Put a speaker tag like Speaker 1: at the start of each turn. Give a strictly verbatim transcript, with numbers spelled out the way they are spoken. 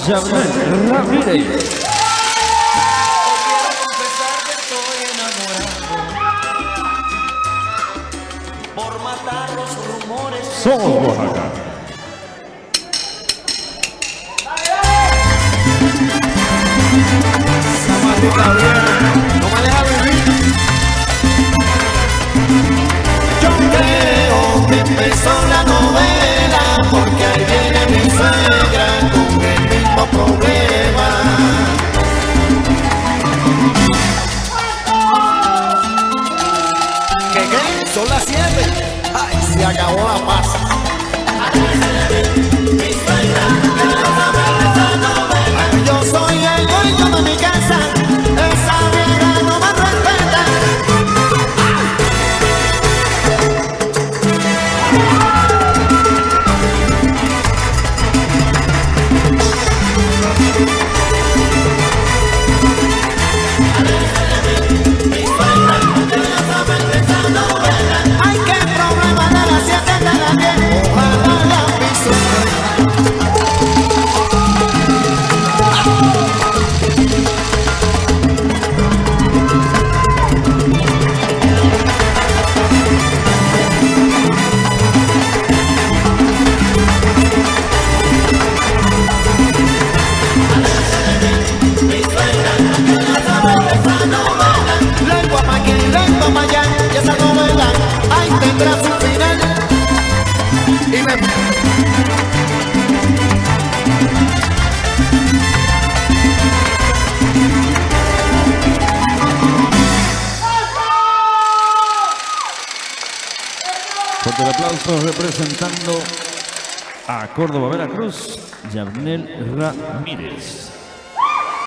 Speaker 1: Yabnel Ramírez.
Speaker 2: Quiero confesar que estoy enamorado por matar los rumores.
Speaker 1: Somos Oaxaca.
Speaker 3: Esa maldita vieja no me deja vivir. Yo creo que empezó la novela porque ahí viene mi suegra con el mismo problema. ¿Qué qué? Son las siete. Ay, se acabó la paz. Yo soy el dueño de mi casa, esa vieja no me respeta. Ay, qué problema de las siete de la diez, ojalá la piso. Lengua pa' aquí, lengua pa' allá, y esa novela ahí tendrá su final. Y me...
Speaker 1: Fuerte el aplauso representando a Córdoba, Veracruz, Yabnel Ramírez.